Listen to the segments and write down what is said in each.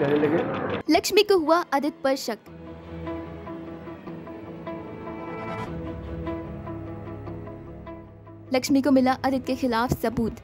कहने लगे। लक्ष्मी को हुआ आदित्य पर शक। लक्ष्मी को मिला आदित्य के खिलाफ सबूत।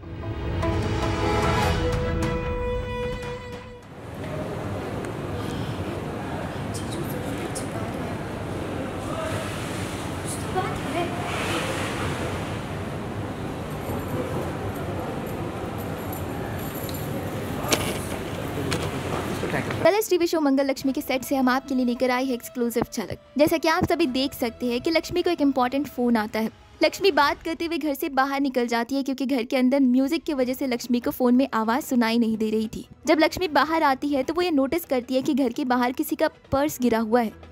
Colors TV show Mangal Lakshmi के सेट से हम आपके लिए लेकर आए हैं एक्सक्लूसिव झलक। जैसा कि आप सभी देख सकते हैं कि लक्ष्मी को एक इम्पोर्टेंट फोन आता है। लक्ष्मी बात करते हुए घर से बाहर निकल जाती है क्योंकि घर के अंदर म्यूजिक की वजह से लक्ष्मी को फोन में आवाज सुनाई नहीं दे रही थी। जब लक्ष्मी बाहर आती है तो वो ये नोटिस करती है कि घर के बाहर किसी का पर्स गिरा हुआ है।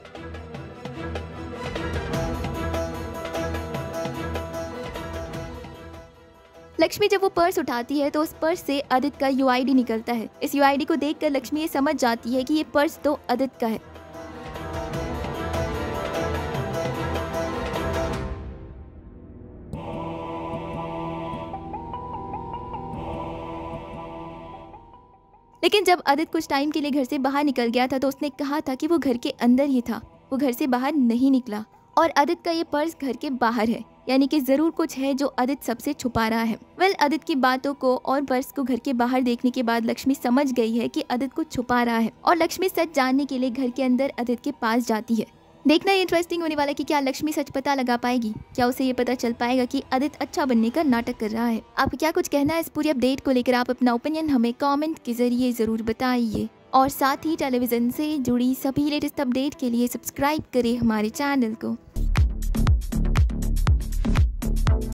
लक्ष्मी जब वो पर्स उठाती है तो उस पर्स से आदित्य का यूआईडी निकलता है। इस यूआईडी को देखकर लक्ष्मी ये समझ जाती है कि ये पर्स तो आदित्य का है। लेकिन जब आदित्य कुछ टाइम के लिए घर से बाहर निकल गया था तो उसने कहा था कि वो घर के अंदर ही था, वो घर से बाहर नहीं निकला और आदित्य का ये पर्स घर के बाहर है, यानी कि जरूर कुछ है जो आदित्य सबसे छुपा रहा है। आदित्य की बातों को और पर्स को घर के बाहर देखने के बाद लक्ष्मी समझ गई है कि आदित्य कुछ छुपा रहा है और लक्ष्मी सच जानने के लिए घर के अंदर आदित्य के पास जाती है। देखना इंटरेस्टिंग होने वाला कि क्या लक्ष्मी सच पता लगा पाएगी, क्या उसे ये पता चल पाएगा कि आदित्य अच्छा बनने का नाटक कर रहा है। आपको क्या कुछ कहना है इस पूरी अपडेट को लेकर? आप अपना ओपिनियन हमें कमेंट के जरिए जरूर बताइए और साथ ही टेलीविजन से जुड़ी सभी लेटेस्ट अपडेट के लिए सब्सक्राइब करें हमारे चैनल को।